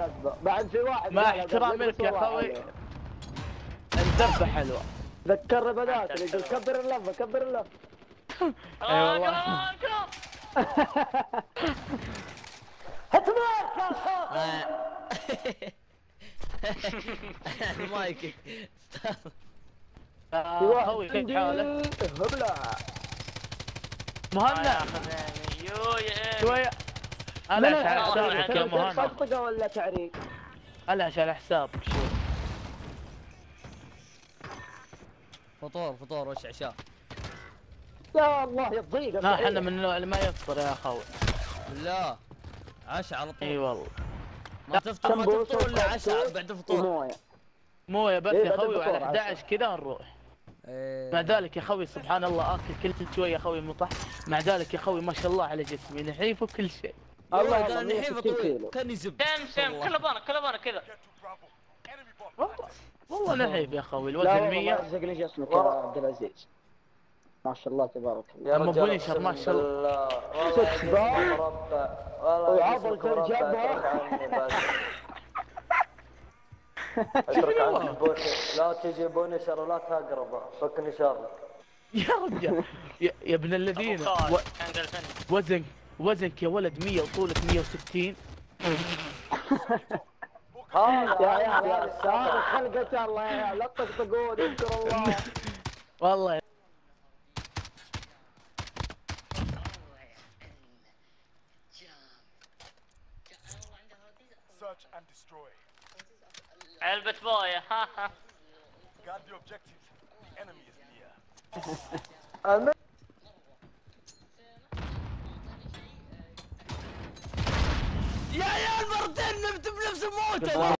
اسبق بعد في واحد مع احترامي لك يا اخوي الدبه حلوه. ذكرني بنات اللي يقول كبر اللفه كبر اللفه. اي والله. هتمارك يا اخو. المايك اخوي كيف حالك؟ هبله مهند شويه. الاش على حسابك يا مهند. طقطقه ولا تعريق؟ الاش على حسابك شوي. فطور وش عشاء؟ يا الله يضيق. لا احنا من النوع اللي ما يفطر يا اخوي. لا عشاء على طول. اي والله. ما تفطر ولا عشاء بعد الفطور؟ مويه بس يا اخوي وعلى 11 كذا نروح. إيه. مع ذلك يا اخوي سبحان الله اكل كل شويه يا اخوي مطح. مع ذلك يا اخوي ما شاء الله على جسمي نحيف وكل شيء. الله قال نحيف طويل كان يزب. سم كلبانه كذا. والله نحيف يا اخوي الوزن 100. رزق لي جسمك يا عبد العزيز. ما شاء الله تبارك الله. يا رجال ما شاء الله. سكس باك وعضلة الجبهة. اترك عنك بوشر، لا تجي بونشر ولا تقرب، فكني شرك. يا رجال يا ابن الذين وزنك يا ولد 100 وطولك 160. يا عيال هذه خلقة الله يا عيال لا تطقطقون يذكر الله. والله علبة مويه. ها يا عيال مرتين نمت بنفس الموت.